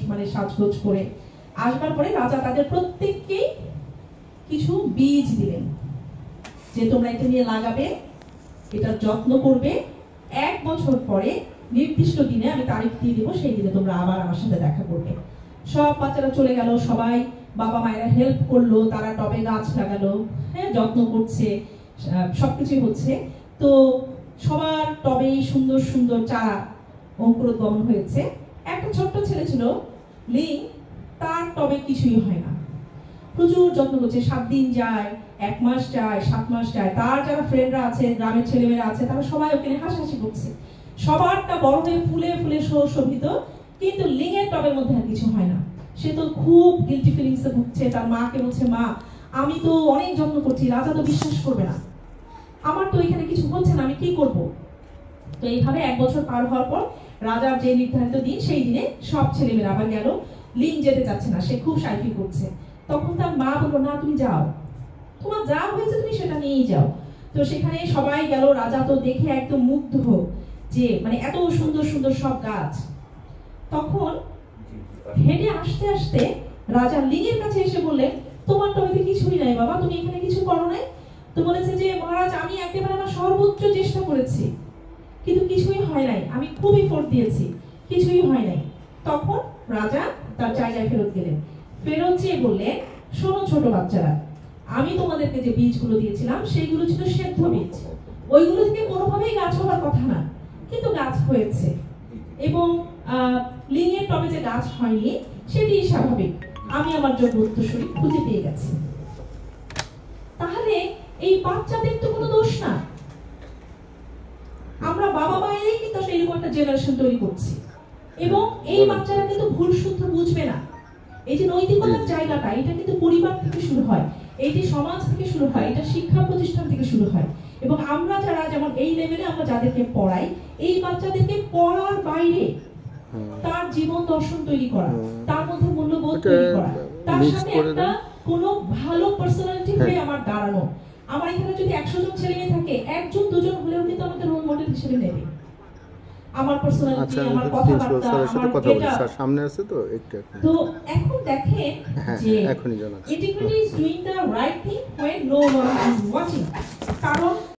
মানে সাজগোজ করে আসবার পরে রাজা তাদের প্রত্যেককেই কিছু বীজ দিলেন, যে তোমরা এটা নিয়ে লাগাবে, এটার যত্ন করবে, 1 বছর পরে নির্দিষ্ট দিনে আমি তারিখ দিয়ে দেবো, সেই দিনে তোমরা আবার আমার সাথে দেখা করবে। সব বাচ্চারা চলে গেল, সবাই বাবা মায়েরা হেল্প করলো, তারা টবে গাছ লাগালো, হ্যাঁ যত্ন করছে, সবকিছুই হচ্ছে। তো সবার টবেই সুন্দর সুন্দর চারা অঙ্কুরোদ্গমন হয়েছে। একটা ছোট্ট ছেলে ছিল লিং, তার টবে কিছুই হয় না, প্রচুর যত্ন করছে, 7 দিন যায়, 1 মাস যায়, 7 মাস যায়, তার যারা ফ্রেন্ডরা আছে, গ্রামের ছেলেমেয়েরা আছে, তারা সবাই ওখানে হাসাহাসি করছে, সবারটা বড় হয়ে ফুলে ফুলে শোভিত, কিন্তু লিংয়ের টবের মধ্যে আর কিছু হয় না। সে তো খুব গিল্টি ফিলিংসে ভুগছে, তার মাকে বলছে, মা আমি তো অনেক যত্ন করছি, রাজা তো বিশ্বাস করবে না, আমার তো এখানে কিছু হচ্ছে না, আমি কি করব। তো এইভাবে 1 বছর পার হওয়ার পর রাজার যে নির্ধারিত দিন, সেই দিনে সব ছেলেমেয়েরা আবার গেল। লিং যেতে চাচ্ছে না, সে খুব সাইফি করছে। তখন তার মা বললো, না তুমি যাও, তোমার যা হয়েছে তুমি সেটা নিয়েই যাও। তো সেখানে সবাই গেল, রাজা তো দেখে একদম মুগ্ধ, যে মানে এত সুন্দর সুন্দর সব গাছ। তখন হেঁটে আসতে আসতে রাজা লিংয়ের কাছে এসে বললেন, তোমার তো হয়তো কিছুই নাই বাবা, তুমি এখানে কিছু করো নাই। তো বলেছে যে মহারাজ, আমি একেবারে আমার সর্বোচ্চ চেষ্টা করেছি, কিন্তু কিছুই হয় নাই, আমি খুব এফোর্ট দিয়েছি, কিছুই হয় নাই। তখন রাজা তার জায়গায় ফেরত গেলেন, ফেরত চেয়ে বললেন, শোনো ছোট বাচ্চারা, আমি তোমাদেরকে যে বীজগুলো দিয়েছিলাম সেইগুলো ছিল সেদ্ধ বীজ, ওইগুলো থেকে কোনোভাবেই গাছ হওয়ার কথা না, কিন্তু গাছ হয়েছে। এবং লিংয়ের টবে যে গাছ হয়নি সেটি স্বাভাবিক, আমি আমার যোগ্য উত্তরসূরি খুঁজে পেয়ে গেছি। তাহলে এই বাচ্চাদের তো কোনো দোষ না, আমরা বাবা মায়েরাই কিন্তু আসলে এরকম একটা জেনারেশন তৈরি করছি। এবং এই বাচ্চারা কিন্তু ভুল শুদ্ধ বুঝবে না। এই যে নৈতিকতার জায়গাটা, এটা কিন্তু পরিবার থেকে শুরু হয়, এইটি সমাজ থেকে শুরু হয়, এটা শিক্ষা প্রতিষ্ঠান থেকে শুরু হয়। এবং আমরা যারা যেমন এই লেভেলে আমরা যাদেরকে পড়াই, এই বাচ্চাদেরকে পড়ার বাইরে তার জীবন দর্শন তৈরি করা, তার মধ্যে মূল্যবোধ তৈরি করা, তার সাথে একটা কোনো ভালো পার্সোনালিটি হয়ে আমার দাঁড়ানো। আমার এখানে যদি 100 জন ছেলে মেয়ে থাকে, 1 জন 2 জন হলেও কিন্তু আমাদের রোল মডেল হিসেবে নেবে। আমার পার্সোনালিটি, আমার কথাবার্তা, আমার কথা সামনে আছে তো একটু। তো এখন দেখেন যে integrity is doing the right thing when no one is watching, কারণ